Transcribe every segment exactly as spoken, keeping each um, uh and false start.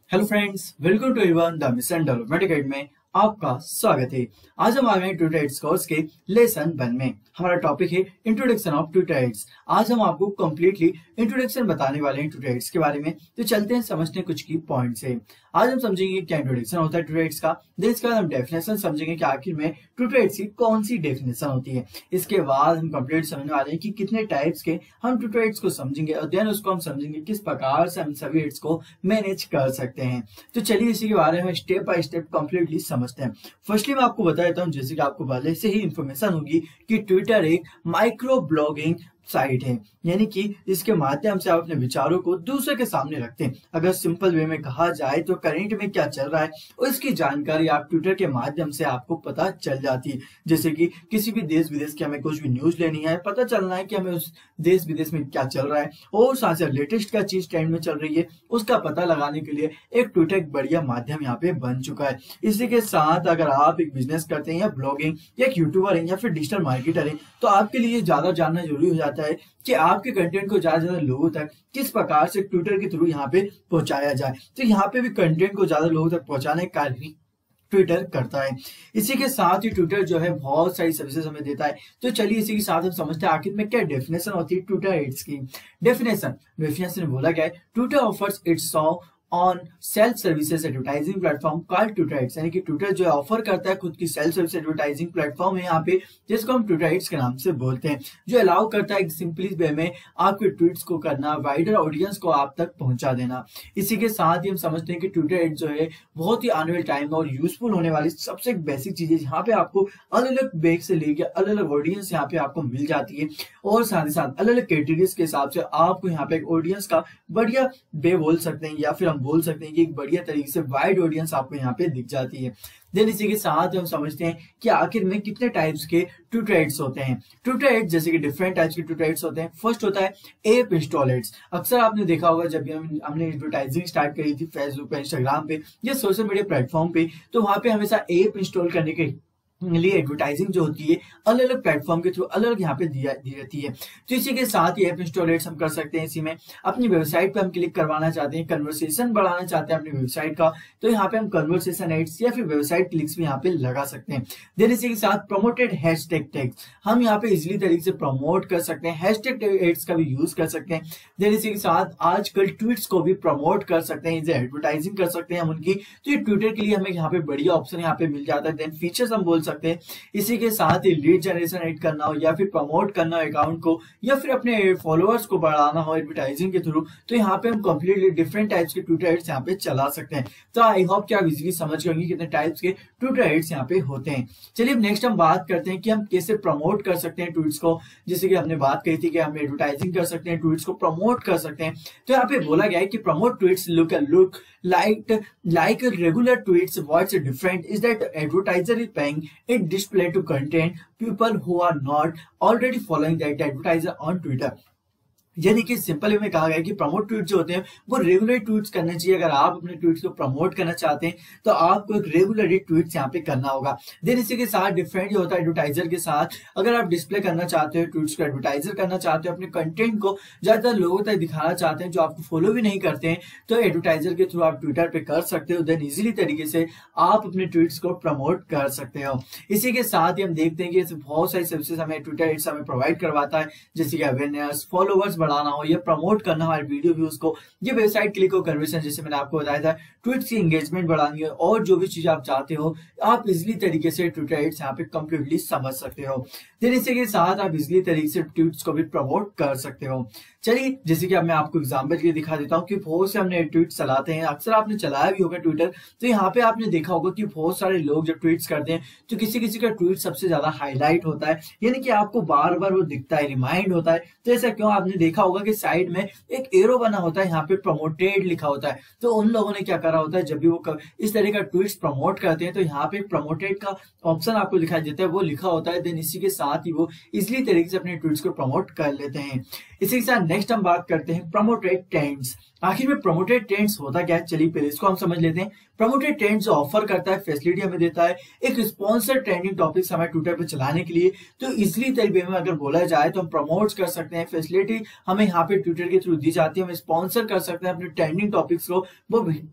Hello friends, welcome to एवन the mission development academy में आपका स्वागत है। आज हम आ गए ट्विटर एड्स कोर्स के लेसन वन में। हमारा टॉपिक है इंट्रोडक्शन ऑफ ट्विटर एड्स। आज हम आपको कंप्लीटली इंट्रोडक्शन बताने वाले हैं ट्विटर एड्स के बारे में। तो चलते हैं समझते हैं कुछ की पॉइंट्स है। आज हम समझेंगे क्या इंट्रोडक्शन होता है ट्विटर एड्स का। देन इसके बाद हम डेफिनेशन समझेंगे कि आखिर में ट्विटर एड्स की कौन सी डेफिनेशन होती है। इसके बाद हम कंप्लीट समझने वाले हैं कि कितने टाइप्स के हम ट्विटर एड्स को समझेंगे और देन उसको हम समझेंगे किस प्रकार से हम सभी एड्स को मैनेज कर सकते हैं। तो चलिए इसी के बारे में स्टेप बाय स्टेप कंप्लीटली समझते हैं। फर्स्टली मैं आपको बता देता हूँ, जैसे कि आपको पहले से ही इंफॉर्मेशन होगी कि ट्विटर एक माइक्रो ब्लॉगिंग साइट है, यानी कि इसके माध्यम से आप अपने विचारों को दूसरे के सामने रखते हैं। अगर सिंपल वे में कहा जाए तो करंट में क्या चल रहा है और इसकी जानकारी आप ट्विटर के माध्यम से आपको पता चल जाती है। जैसे कि किसी भी देश विदेश की हमें कुछ भी न्यूज लेनी है, पता चलना है कि हमें उस देश विदेश में क्या चल रहा है और साथ साथ लेटेस्ट क्या चीज ट्रेंड में चल रही है, उसका पता लगाने के लिए एक ट्विटर एक बढ़िया माध्यम यहाँ पे बन चुका है। इसी के साथ अगर आप एक बिजनेस करते हैं या ब्लॉगिंग या एक यूट्यूबर है या फिर डिजिटल मार्केटर है, तो आपके लिए ज्यादा जानना जरूरी हो जाता है कि आपके कंटेंट को ज्यादा ज्यादा लोगों तक किस प्रकार से ट्विटर के थ्रू यहाँ पे पहुंचाया जाए। तो यहाँ पे भी कंटेंट को ज्यादा लोगों तक पहुंचाने का कार्य भी ट्विटर करता है। इसी के साथ ही ट्विटर जो है बहुत सारी सर्विसेज हमें देता है। तो चलिए इसी के साथ हम समझते हैं आखिर में क्या डेफिनेशन होती है ट्विटर एड्स की। डेफिनेशन डेफिनेशन में बोला गया है, Twitter offers its on self services advertising platform called Twitter ads, यानी कि ट्विटर जो है ऑफर करता है खुद की सेल्फ सर्विस एडवर्टाइजिंग प्लेटफॉर्म है यहाँ पे, जिसको हम ट्विटर एड्स के नाम से बोलते हैं, जो अलाउ करता है सिंपली वे में आपके ट्वीट्स को करना, वाइडर ऑडियंस को आप तक पहुंचा देना। इसी के साथ ही हम समझते हैं कि ट्विटर एड्स जो है बहुत ही आने वाले टाइम में और यूजफुल होने वाली सबसे बेसिक चीज है, जहाँ पे आपको अलग अलग बेग से लेकर अलग अलग ऑडियंस यहाँ पे आपको मिल जाती है और साथ ही साथ अलग अलग कैटेगरीज के हिसाब से आपको यहाँ पे एक ऑडियंस का बढ़िया बे बोल सकते हैं या फिर बोल सकते हैं कि एक बढ़िया तरीके से वाइड ऑडियंस आपको यहाँ पे दिख जाती है। देन इसी के साथ हम समझते हैं कि आखिर में कितने टाइप्स के ट्विटर एड्स होते हैं। ट्विटर एड्स जैसे कि डिफरेंट टाइप्स के ट्विटर एड्स होते हैं। फर्स्ट होता है एप इंस्टॉल एड्स। अक्सर आपने देखा होगा जब भी हम हमने एडवर्टाइजिंग स्टार्ट करी थी फेसबुक पे, इंस्टाग्राम पे या सोशल मीडिया प्लेटफॉर्म पे, तो वहां पे हमेशा एप इंस्टॉल करने के लिए एडवर्टाइजिंग जो होती है अलग अलग प्लेटफॉर्म के थ्रू अलग अलग यहाँ पे दिया दी जाती है। तो इसी के साथ ही ऐप इंस्टॉल एड्स हम कर सकते हैं। इसी में अपनी वेबसाइट पे हम क्लिक करवाना चाहते हैं, कन्वर्सेशन बढ़ाना चाहते हैं अपनी वेबसाइट का, तो यहाँ पे हम कन्वर्सेशन एड्स या फिर वेबसाइट क्लिक्स भी यहाँ पे लगा सकते हैं। देन इसी के साथ प्रमोटेड हैशटैग टैग्स हम यहाँ पे इजिली तरीके से प्रमोट कर सकते हैं, हैशटैग एड्स का भी यूज कर सकते हैं। देन इसी के साथ आजकल ट्वीट्स को भी प्रमोट कर सकते हैं, एडवर्टाइजिंग कर सकते हैं हम उनकी। तो ये ट्विटर के लिए हमें यहाँ पे बढ़िया ऑप्शन यहाँ पे मिल जाता है। देन फीचर्स हम बोल सकते हैं। इसी के साथ ही लीड जनरेशन ऐड करना हो या फिर प्रमोट करना हो अकाउंट को या फिर अपने फॉलोअर्स को बढ़ाना हो एडवर्टाइजिंग के थ्रू, तो यहाँ पे हम कंप्लीटली डिफरेंट टाइप्स के ट्विटर एड्स यहाँ पे चला सकते हैं। तो आई होप कि आप इजीली समझ गए होंगे कितने टाइप्स के ट्विटर एड्स यहाँ पे होते हैं। चलिए अब नेक्स्ट हम बात करते हैं कि हम कैसे प्रमोट कर सकते हैं ट्वीट्स को। जैसे कि हमने बात कही थी कि हम एडवर्टाइजिंग कर सकते हैं, ट्वीट्स को प्रमोट कर सकते हैं। तो यहाँ पे बोला गया है कि promote tweets look look like like regular tweets. What's different is that advertiser is paying it display to content people who are not already following that advertiser on Twitter। यानी कि सिंपल वे में कहा गया है कि promote tweet जो होते हैं वो रेगुलर ट्वीट्स करने चाहिए। अगर आप अपने ट्वीट्स को प्रमोट करना चाहते हैं तो आपको एक रेगुलरली ट्वीट्स यहाँ पे करना होगा। देन इसी के साथ डिफरेंट जो होता है एडवर्टाइजर के साथ, अगर आप डिस्प्ले करना चाहते हो ट्वीट्स को, एडवर्टाइजर करना चाहते हो, अपने कंटेंट को ज्यादातर लोगों तक दिखाना चाहते हैं जो आपको फॉलो भी नहीं करते हैं, तो एडवर्टाइजर के थ्रू आप ट्विटर पे कर सकते हो। देन इजिली तरीके से आप अपने ट्वीट्स को प्रमोट कर सकते हो। इसी के साथ ही हम देखते हैं कि बहुत सारी सर्विसेज हमें ट्विटर एड्स हमें प्रोवाइड करवाता है, जैसे कि अवेयरनेस, फॉलोवर्स बढ़ाना हो या प्रमोट करना हमारे वीडियो व्यूज को, ये वेबसाइट क्लिक हो, कन्वर्सेशन जैसे मैंने आपको बताया था, ट्वीट्स की एंगेजमेंट बढ़ानी हो और जो भी चीज आप चाहते हो आप इजिली तरीके से ट्विटर एड्स यहाँ पे कंप्लीटली समझ सकते हो। देन इसी के साथ आप इजिली तरीके से ट्वीट्स को भी प्रमोट कर सकते हो। चलिए जैसे कि अब मैं आपको एग्जांपल के लिए दिखा देता हूँ कि बहुत से हमने ट्वीट चलाते हैं, अक्सर आपने चलाया भी होगा ट्विटर, तो यहाँ पे आपने देखा होगा कि बहुत सारे लोग जब ट्वीट्स करते हैं तो किसी किसी का ट्वीट सबसे ज्यादा हाईलाइट होता है, यानी कि आपको बार बार वो दिखता है, रिमाइंड होता है। तो ऐसा क्यों? आपने देखा होगा कि साइड में एक एरो बना होता है, यहाँ पे प्रमोटेड लिखा होता है। तो उन लोगों ने क्या करा होता है, जब भी वो इस तरह का ट्वीट्स प्रमोट करते हैं तो यहाँ पे प्रमोटेड का ऑप्शन आपको दिखाई देता है, वो लिखा होता है। देन इसी के साथ ही वो इजिली तरीके से अपने ट्वीट्स को प्रमोट कर लेते हैं। इसी के साथ नेक्स्ट हम बात करते हैं प्रमोटेड ट्रेंड्स। आखिर में प्रमोटेड ट्रेंड्स होता क्या है, चलिए पहले इसको हम समझ लेते हैं। प्रमोटेड ट्रेंड्स जो ऑफर करता है, फैसिलिटी हमें देता है एक स्पॉन्सर ट्रेंडिंग टॉपिक्स हमें ट्विटर पे चलाने के लिए। तो इजिली तरीके में अगर बोला जाए तो हम प्रमोट कर सकते हैं, फैसिलिटी हमें यहाँ पे ट्विटर के थ्रू दी जाती है, हम स्पॉन्सर कर सकते हैं अपने ट्रेंडिंग टॉपिक्स को, वो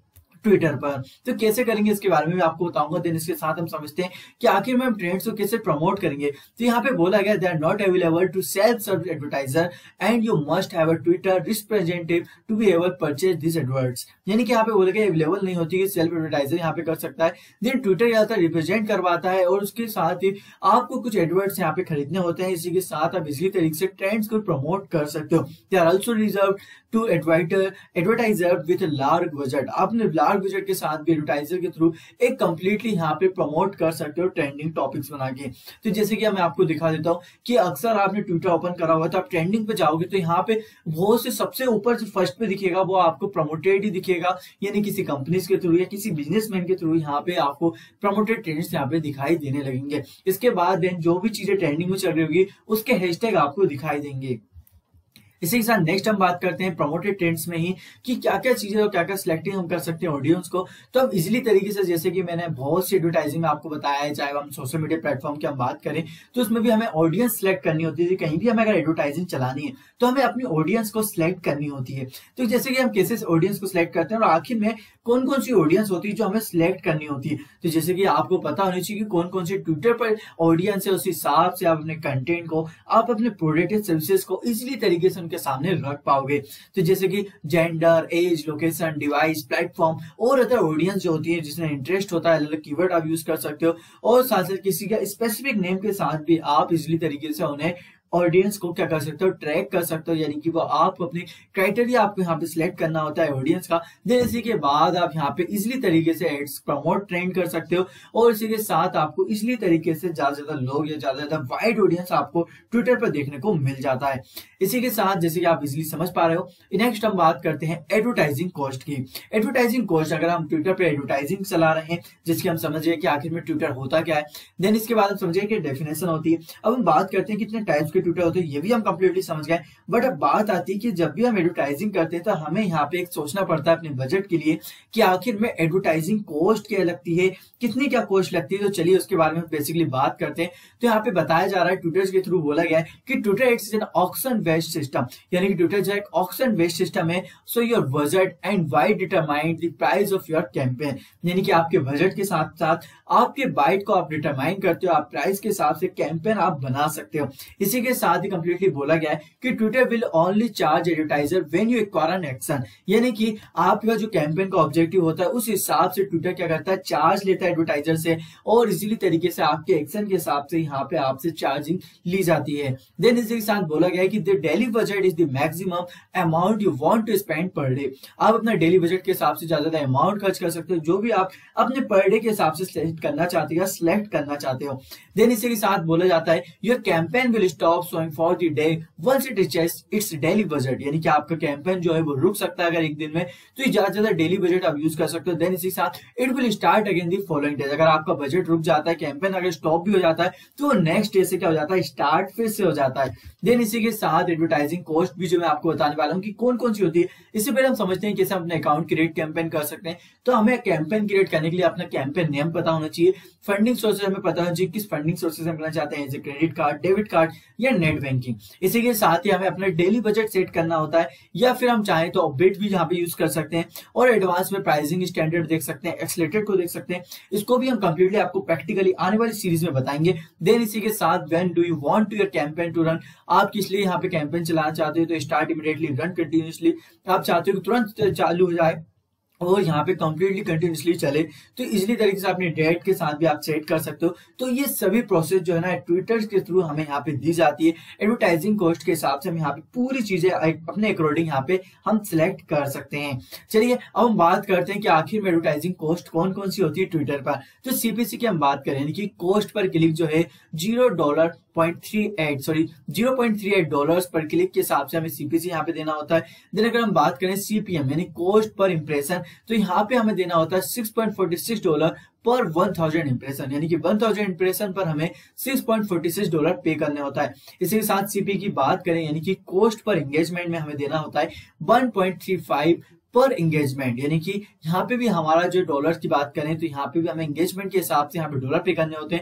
ट्विटर पर। तो कैसे करेंगे इसके बारे में भी आपको बताऊंगा। देन इसके साथ हम समझते हैं कि आखिर में हम ट्रेंड्स को कैसे प्रमोट करेंगे। तो यहाँ पे बोला गया they are not available to self serve advertiser and you must have a Twitter representative to be able purchase this adwords. यानी कि यहाँ पे बोला गया अवेलेबल नहीं होती है सेल्फ एडवर्टाइजर यहाँ पे कर सकता है। देन ट्विटर यहाँ रिप्रेजेंट करवाता है और उसके साथ ही आपको कुछ एडवर्ड्स यहाँ पे खरीदने होते हैं। इसी के साथ आप इसी तरीके से ट्रेंड्स को प्रमोट कर सकते हो। They are also reserve to advertiser with large budget. आपने लार्ज बजट के साथ भी एडवर्टाइजर के थ्रू एक कंप्लीटली यहाँ पे प्रमोट कर सकते हो ट्रेंडिंग टॉपिक्स बना के। तो जैसे कि मैं आपको दिखा देता हूँ कि अक्सर आपने ट्विटर ओपन करा हुआ तो आप ट्रेंडिंग पे जाओगे तो यहाँ पे वो से सबसे ऊपर जो फर्स्ट पे दिखेगा वो आपको प्रमोटेड ही दिखेगा, यानी किसी कंपनीज के थ्रू या किसी बिजनेसमैन के थ्रू यहाँ पे आपको प्रमोटेड ट्रेंड्स यहाँ पे दिखाई देने लगेंगे। इसके बाद देन जो भी चीजें ट्रेंडिंग में चल रही होगी उसके हैशटैग आपको दिखाई देंगे। इसी के साथ नेक्स्ट हम बात करते हैं प्रमोटेड ट्रेंड्स में ही कि क्या क्या चीजें और क्या क्या सिलेक्टिंग हम कर सकते हैं ऑडियंस को। तो अब इजिली तरीके से जैसे कि मैंने बहुत सी एडवर्टाइजिंग में आपको बताया है, चाहे हम सोशल मीडिया प्लेटफॉर्म की हम बात करें तो उसमें भी हमें ऑडियंस सिलेक्ट करनी होती है। कहीं भी हमें अगर एडवर्टाइजिंग चलानी है तो हमें अपनी ऑडियंस को सिलेक्ट करनी होती है। तो जैसे कि हम कैसे ऑडियंस को सिलेक्ट करते हैं और आखिर में कौन कौन सी ऑडियंस होती है जो हमें सिलेक्ट करनी होती है। तो जैसे कि आपको पता होनी चाहिए कि कौन कौन सी ट्विटर पर ऑडियंस है, उस हिसाब से आप अपने कंटेंट को, आप अपने प्रोडक्ट सर्विसेज को इजिली तरीके से उनके सामने रख पाओगे। तो जैसे कि gender, age, location, device, platform और अदर ऑडियंस जो होती है जिसमें इंटरेस्ट होता है, अलग अलग कीवर्ड आप यूज कर सकते हो और साथ साथ किसी का स्पेसिफिक नेम के साथ भी आप इजिली तरीके से उन्हें ऑडियंस को क्या कर सकते हो, ट्रैक कर सकते हो। यानी कि वो आप अपने क्राइटेरिया आपको यहाँ पे सिलेक्ट करना होता है ऑडियंस का। देन इसी के बाद आप यहाँ पे इजिली तरीके से एड्स प्रमोट ट्रेंड कर सकते हो और इसी के साथ आपको इजिली तरीके से ज्यादा ज्यादा लोग या ज्यादा ज्यादा वाइड ऑडियंस आपको ट्विटर पर देखने को मिल जाता है। इसी के साथ जैसे कि आप इजिली समझ पा रहे हो, नेक्स्ट हम बात करते हैं एडवर्टाइजिंग कॉस्ट की। एडवर्टाइजिंग कॉस्ट, अगर हम ट्विटर पर एडवर्टाइजिंग चला रहे हैं जिसकी हम समझिए कि आखिर में ट्विटर होता क्या है, देन इसके बाद हम समझिए कि डेफिनेशन होती है। अब हम बात करते हैं कितने टाइप्स के ट्विटर होते हैं, ये भी हम कंप्लीटली समझ गए। बट अब बात आती है कि जब भी हम एडवर्टाइजिंग करते हैं तो हमें यहाँ पे एक सोचना पड़ता है अपने बजट के लिए कि आखिर में एडवर्टाइजिंग कॉस्ट क्या लगती है, कितनी क्या कॉस्ट लगती है। तो चलिए उसके बारे में बेसिकली बात करते हैं। तो यहाँ पे बताया जा रहा है, ट्विटर के थ्रू बोला गया है कि Twitter its an auction based system, यानी कि ट्विटर जो एक ऑक्शन बेस्ड सिस्टम है। So your budget and why determine the price of your campaign, यानी कि आपके बजट के साथ साथ आपके बाइट को आप डिटरमाइन करते हो, आप प्राइस के हिसाब से कैंपेन आप बना सकते हो। इसी के साथ ही कंप्लीटली बोला गया है कि Twitter will only charge advertiser when you acquire an action, यानी कि आपका जो कैंपेन का ऑब्जेक्टिव होता है उस हिसाब से ट्विटर क्या करता है, चार्ज लेता है एडवर्टाइजर से और इजीली तरीके से आपके एक्शन के हिसाब से यहाँ पे आपसे चार्जिंग ली जाती है। देन इसी के साथ बोला गया है कि the daily budget is the maximum amount you want to spend per day. आप अपना डेली बजट के हिसाब से ज्यादा ज्यादा अमाउंट खर्च कर सकते हो जो भी आप अपने पर डे के हिसाब से सिलेक्ट करना चाहते हो, सिलेक्ट करना चाहते हो। देन इसी के साथ बोला जाता है your campaign will stop showing for the day once it reaches its daily budget, यानी कि आपका कैंपेन जो है वो रुक सकता है अगर एक दिन में, तो ये ज्यादा ज्यादा डेली बजट आप यूज कर सकते हो। देन इसी के साथ it will start again the following day, अगर आपका बजट रुक जाता है, कैंपेन अगर स्टॉप भी हो जाता है तो नेक्स्ट डे से क्या हो जाता है, स्टार्ट फिर से हो जाता है। देन इसी के साथ एडवर्टाइजिंग कॉस्ट भी जो मैं आपको बताने वाला हूँ कि कौन कौन सी होती है। इससे पहले हम समझते हैं कैसे हम अपने अकाउंट क्रिएट कैंपेन कर सकते हैं। तो हमें कैंपेन क्रिएट करने के लिए अपना कैंपेन नेम पता होना चाहिए, फंडिंग सोर्सेज हमें पता होना चाहिए किस फंडिंग सोर्सेज हम करना चाहते हैं, जैसे क्रेडिट कार्ड, डेबिट कार्ड या नेट बैंकिंग। इसी के साथ ही हमें अपना डेली बजट सेट करना होता है या फिर हम चाहें तो अपडेट भी यहाँ पे यूज कर सकते हैं और एडवांस में प्राइसिंग स्टैंडर्ड देख सकते हैं, एक्सलेटेड को देख सकते हैं। इसको भी हम कंप्लीटली आपको प्रैक्टिकली आने वाली सीरीज में बताएंगे। देन इसी के साथ when do you want to your campaign to run, आप किस लिए यहाँ पे कैंपेन चलाना चाहते हो तो स्टार्ट इमीडिएटली, रन कंटिन्यूसली, आप चाहते हो कि तुरंत चालू हो जाए और यहाँ पे कंप्लीटली कंटिन्यूसली चले, तो इजिली तरीके से अपने डेट के साथ भी आप सेट कर सकते हो। तो ये सभी प्रोसेस जो है ना ट्विटर के थ्रू हमें यहाँ पे दी जाती है। एडवर्टाइजिंग कॉस्ट के हिसाब से हम यहाँ पे पूरी चीजें अपने अकॉर्डिंग यहाँ पे हम सिलेक्ट कर सकते हैं। चलिए अब हम बात करते हैं कि आखिर में एडवर्टाइजिंग कॉस्ट कौन कौन सी होती है ट्विटर पर। तो सीपीसी की हम बात करें, यानी कि कॉस्ट पर क्लिक जो है zero dollar point three eight sorry zero point three eight dollars पर क्लिक के हिसाब से हमें सीपीसी यहाँ पे देना होता है। देन अगर हम बात करें सीपीएम यानी कॉस्ट पर इंप्रेशन, तो यहाँ पे हमें देना होता है six point four six dollar पर वन थाउजेंड इंप्रेशन, यानी कि वन थाउजेंड इंप्रेशन पर हमें six point four six dollar pay करने होता है। इसी के साथ सीपी की बात करें, यानी कि कॉस्ट पर एंगेजमेंट में हमें देना होता है वन पॉइंट थ्री फाइव पर एंगेजमेंट, यानी कि यहाँ पे भी हमारा जो डॉलर की बात करें तो यहाँ पे भी हमें एंगेजमेंट के हिसाब से यहाँ पे डॉलर पे करने होते हैं।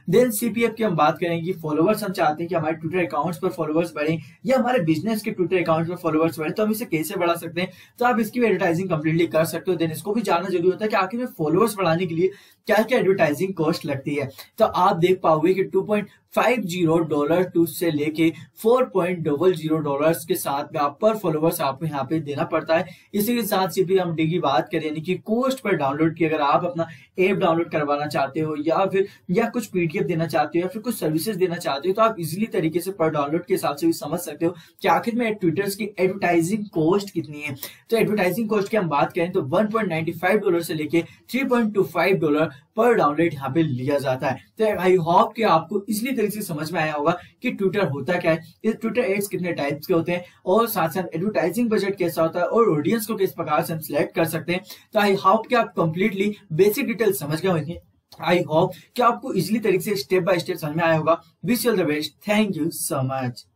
देन सीपीएफ की हम बात करेंगे, फॉलोवर्स हम चाहते हैं कि हमारे ट्विटर अकाउंट्स पर फॉलोवर्स बढ़े या हमारे बिजनेस के ट्विटर अकाउंट पर फॉलोवर्स बढ़े, तो हम इसे कैसे बढ़ा सकते हैं, तो आप इसकी एडवर्टाइजिंग कंप्लीटली कर सकते हो। देन इसको भी जानना जरूरी होता है कि आखिर में फॉलोवर्स बढ़ाने के लिए क्या क्या एडवर्टाइजिंग कॉस्ट लगती है। तो आप देख पाओगे कि two point five zero dollar to से लेके four point double zero dollars के साथ में आप पर फॉलोवर्स आपको यहाँ पे देना पड़ता है। इसी के साथ सीपीएम की बात करें यानी कि कॉस्ट पर डाउनलोड की, अगर आप अपना ऐप डाउनलोड करवाना चाहते हो या फिर या कुछ पीडीएफ देना चाहते हो या फिर कुछ सर्विसेज देना चाहते हो, तो आप इजीली तरीके से पर डाउनलोड के हिसाब से भी समझ सकते हो कि आखिर में ट्विटर की एडवर्टाइजिंग कॉस्ट कितनी है। तो एडवर्टाइजिंग कॉस्ट की हम बात करें तो one point nine five dollar से लेके three point two five dollar पर डाउनलोड यहाँ पे लिया जाता है। तो आई होप कि आपको इसलिए तरीके से समझ में आया होगा कि ट्विटर होता क्या है, इस ट्विटर एड्स कितने टाइप्स के होते हैं और साथ साथ एडवर्टाइजिंग बजट कैसा होता है और ऑडियंस को किस प्रकार से हम सिलेक्ट कर सकते हैं। तो आई होप कि आप कंप्लीटली बेसिक डिटेल समझ गए होंगे। आई होप कि आपको इजिली तरीके से स्टेप बाय स्टेप समझ में आया होगा। Wish you all the best. Thank you so much.